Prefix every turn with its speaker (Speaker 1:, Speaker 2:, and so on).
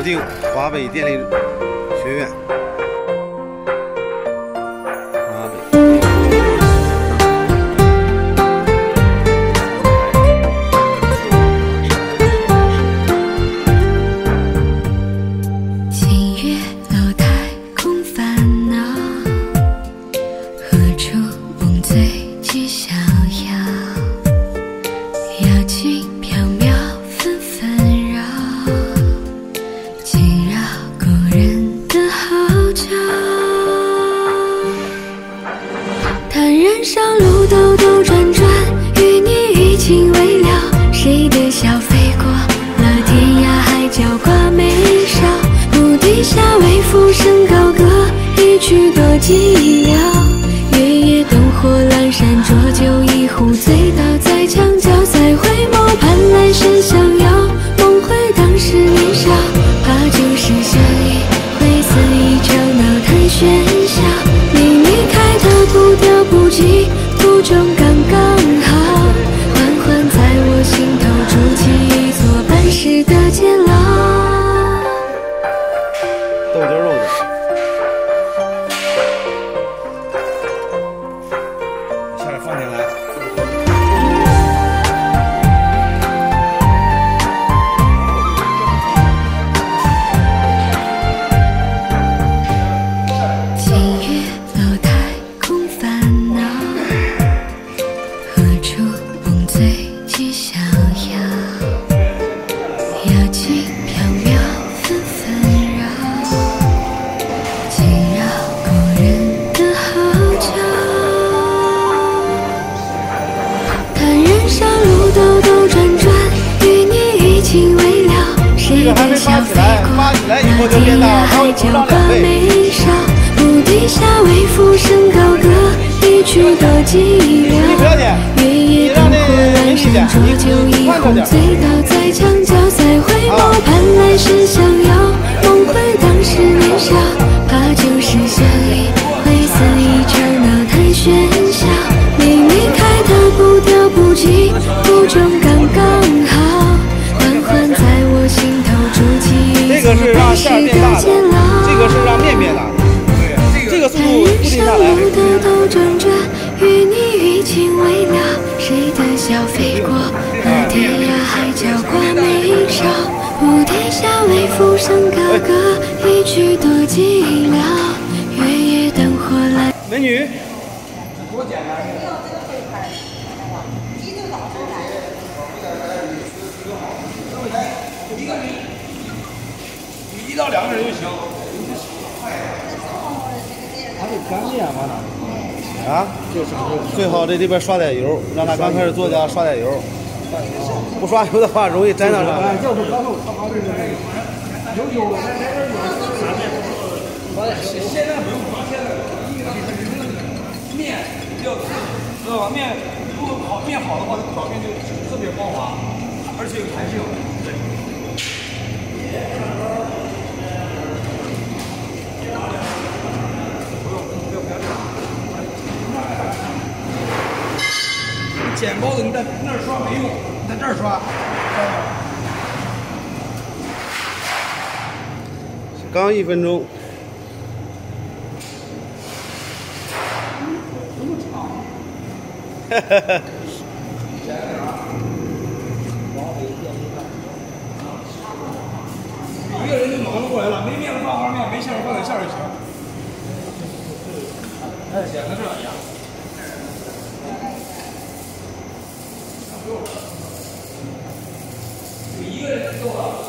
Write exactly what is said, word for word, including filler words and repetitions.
Speaker 1: 定华北电力学院。华北。
Speaker 2: 清月楼台空烦恼，何处梦醉几逍遥？瑶琴缥缈纷纷绕，惊扰故人的号角。叹人上路兜兜转转，与你余情未了。谁的笑飞过了天涯海角挂眉梢？牧笛下为浮生高歌，一曲多寂寥。月夜灯火阑珊，浊酒一壶，醉倒在墙角。再回眸，盼来生相邀。梦回当时年少，怕旧时相遇，会似一场闹台喧嚣。你离开的步调不急，途中刚刚好，缓缓在我心头筑起一座半世的监牢。
Speaker 1: 豆角肉的，下来放进来。
Speaker 2: 清月楼台空烦恼，何处梦醉几逍遥？瑶琴缥缈纷纷绕，惊扰故人的号角。叹人上路兜兜转转，与你余情未了。谁的笑飞过了天涯海角挂眉梢？牧笛下为浮生高歌，一曲多寂寥。月夜灯火阑珊，浊酒一壶，醉倒在墙角。再回眸，盼来生相邀。梦回当时年少，怕旧时相遇，会似一场闹台喧嚣。你离开的步调不急，途中刚刚好，缓缓在我心头筑起一座半世的监牢。
Speaker 1: 这个是让面变大的。这个速度固定下来。
Speaker 2: 兜兜转转，与你余情未了。谁的笑飞过了天涯海角挂眉梢？牧笛下为浮生高歌，一曲多寂寥。月夜灯火阑。
Speaker 1: 美女。
Speaker 3: 多简单！没有这个可以拍，一就早上来。
Speaker 4: 一个人，你一到两个人就行。
Speaker 1: 它是干面往哪？啊，就是最好这里边刷点油，让它刚开始做的刷点油。不刷油的话，容易粘到上面。
Speaker 4: 要是刚后他旁边就是有油了，那那边有啥面？现在不用刷，现在一个面要知道吧？面如果好面好的话，表面就特别光滑，而且有弹性。对。剪包子你在那儿刷没用，你在这儿刷。
Speaker 1: 刚一分钟。
Speaker 4: 这么长。
Speaker 1: 哈哈哈。
Speaker 4: 一个人就忙得过来了，没面放方面，没馅放点馅就行。哎，剪在这儿一样。一个人就够了。